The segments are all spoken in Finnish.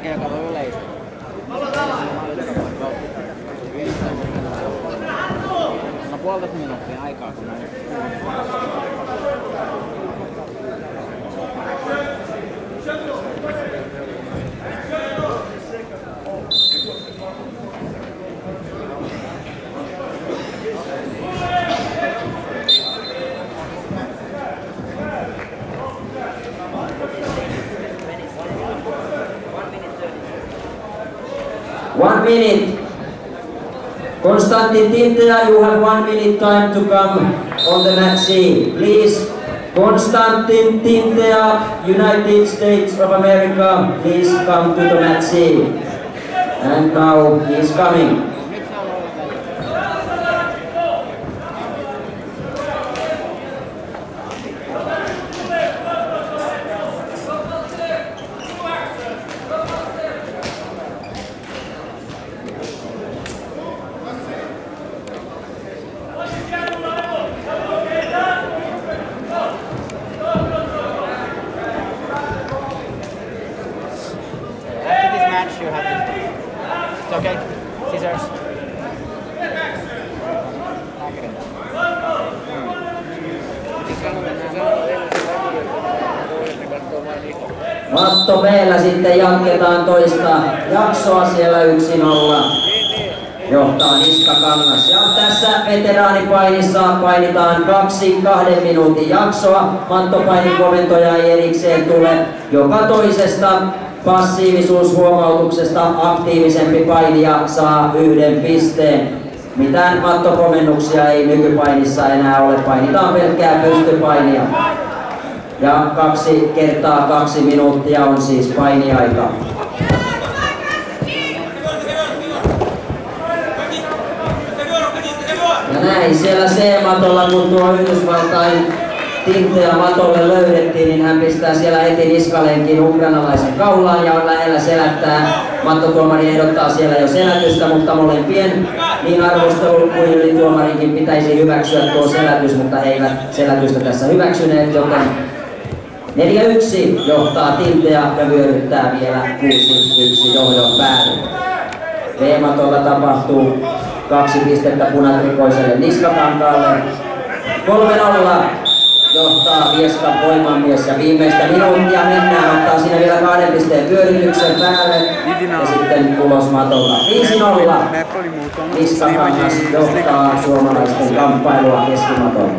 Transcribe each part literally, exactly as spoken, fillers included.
Mäkin joka voi yleistä. No puolitoista minuuttia aikaa kun näin. One minute. Konstantin Tintea, you have one minute time to come on the match scene. Please, Konstantin Tintea, United States of America, please come to the match scene. And now he is coming. You have this. It's okay. Scissors. Matto B:llä sitten jatketaan toista jaksoa siellä yksi nolla. Johtaa Niskakangas. Ja tässä veteraanipainissa painitaan kaksi kahden minuutin jaksoa. Mattopainikomentoja ei erikseen tule joka toisesta. Passiivisuushuomautuksesta aktiivisempi painija saa yhden pisteen. Mitään mattokomennuksia ei nykypainissa enää ole. Painitaan pelkkää pystypainia. Ja kaksi kertaa kaksi minuuttia on siis painiaika. Ja näin siellä C-matolla, kun tuo Yhdysvaltain Tintea matolle löydettiin, niin hän pistää siellä heti niskalenkin ukrainalaisen kaulaan ja on lähellä selättää. Mattotuomari ehdottaa siellä jo selätystä, mutta molempien niin arvostelun kuin ylituomarinkin pitäisi hyväksyä tuo selätys, mutta he eivät selätystä tässä hyväksyneet, joten neljä yksi johtaa Tintea ja vyöryttää vielä kuusi yksi johdon päälle. V-matolla tapahtuu kaksi pistettä punatrikoiselle Niskakankaalle. kolme nolla. Johtaa Vieskan voimamies ja viimeistä minuuttia mennään, ottaa siinä vielä kahden pisteen vyörytyksen päälle ja sitten tulos matolla. viisi nolla. Niskakangas johtaa suomalaisten kamppailua keskimatolla.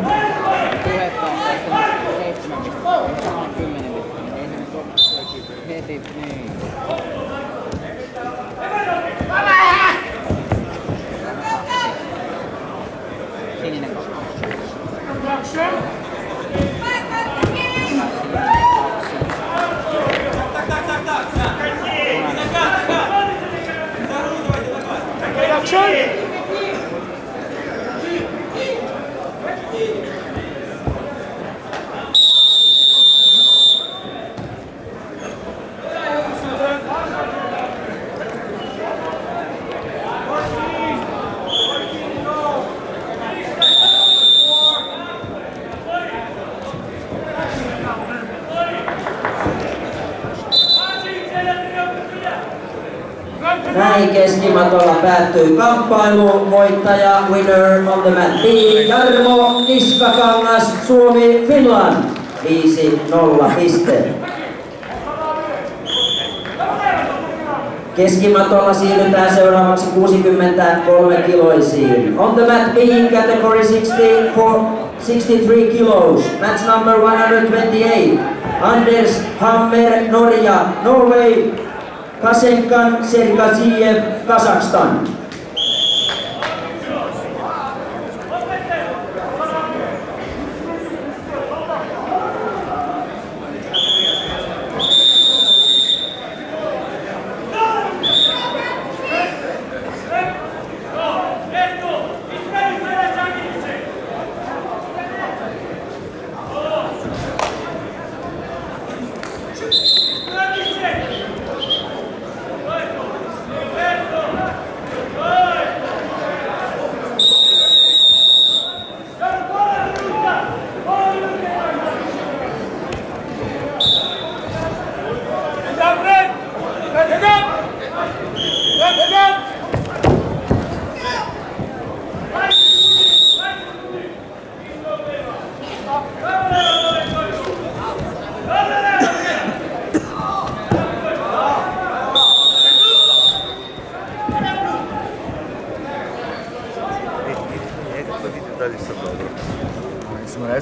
Näin keskimatolla päättyy kamppailu. Voittaja, winner on the mat B, Jarmo Niskakangas, Suomi, Finland. viisi nolla piste. Keskimatolla siirrytään seuraavaksi kuusikymmentäkolme kiloisiin. On the mat B, category sixty-three kilos. Match number one hundred twenty-eight. Anders Hammer, Norja, Norway. Kasenkan Sergaziev, Kazakstan.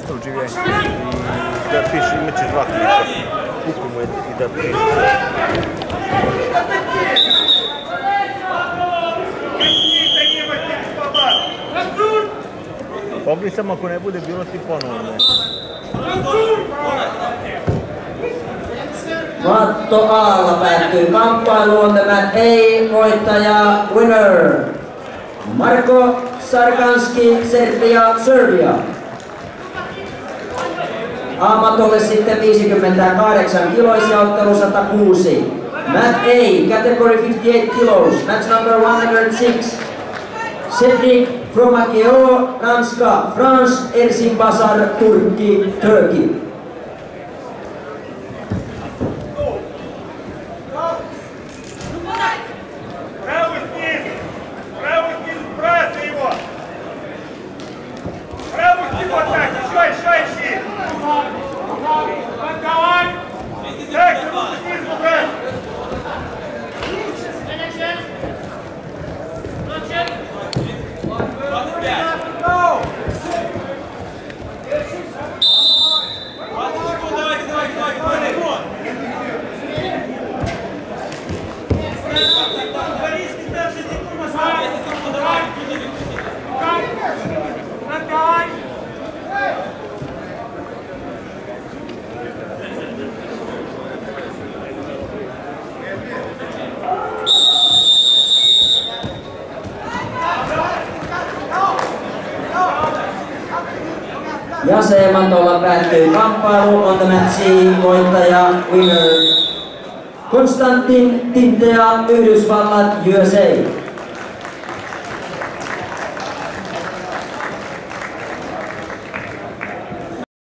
Muito bem. E já fiz muitos rápidos. Pouco muito e da fiz. Pogli sama kun ei bude bilo ti ponovno. Matto Aalla päättyy kamppailuun. Tämä ei voittaja winner. Marko Sarkanski, Serbia, Serbia. A-matolle sitten viisikymmentäkahdeksan kiloisia ottelu sata kuusi. Matt A, category fifty-eight kilos, match number one hundred six. Cedric Fromakeo, Ranska, France, Ersin Basar, Turkki, Turkey. Ja C-matolla päättyy kamppailu, on the matchin voittaja winner Konstantin Tintea, Yhdysvallat, U S A.